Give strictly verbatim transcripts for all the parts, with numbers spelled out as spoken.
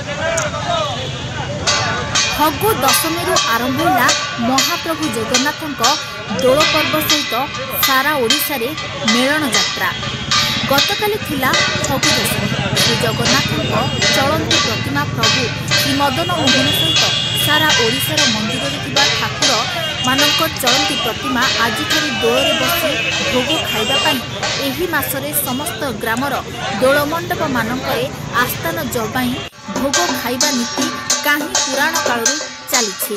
फगु दशमी आरंभ होला महाप्रभु जगन्नाथ दोल पर्व सहित सारा ओडिशा रे मेलन यात्रा। गतकाली थिला फगु दशमी। श्री जगन्नाथ चलंती प्रतिमा प्रभु श्री मदन मोहन सहित सारा ओडिशार मंदिर में ठाकुर मानक चलंती प्रतिमा आज दोल में बसी भोग खाइबा एही मासरे समस्त ग्रामर दोल मंडप मानकरे आस्थान जबाई भोग खाइबा नीति काहीं पुराण काल चली।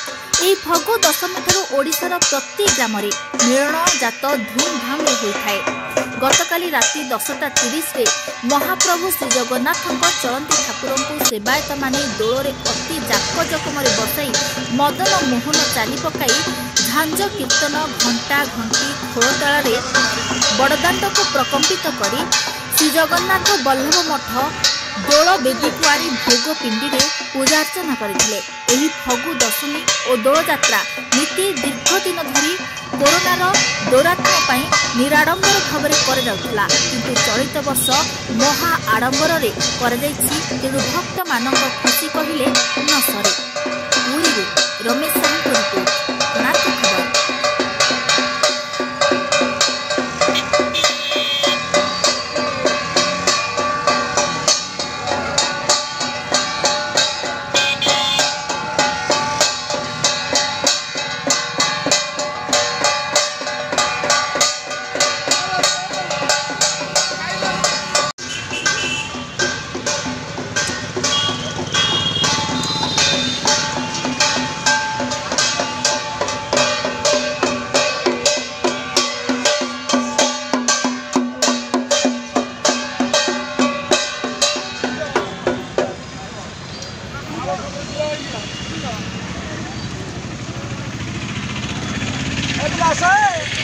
यह फगु दशमी ठारू ओडिशार प्रति ग्राम मेलन जात धूमधाम होता है। गतकाली राति दसटा तीस महाप्रभु श्री जगन्नाथ चलंती ठाकुर को सेवायत माने दोल अति जाकजकम बसाई मदन मोहन चाली पकाई झांझ कीर्तन घंटा घंटी खोलताल बड़दाण्ड को प्रकम्पित कर श्री जगन्नाथ बल्लभ मठ दोल बेदी को आनी भोग पिंडी में पूजा अर्चना करथिले। एही फगु दशमी और दोल यात्रा नीति दीर्घ दिन धरी कोरोनार दौरात्म्य निराडंबर भाव में कर जाउथला, किंतु चलित वर्ष महा आडंबर रे कर जाइछि। तेणु भक्त मानक खुशी कहिले न सरे। पुरी रमेश साहू रिपोर्ट नाथ खबर। Hey,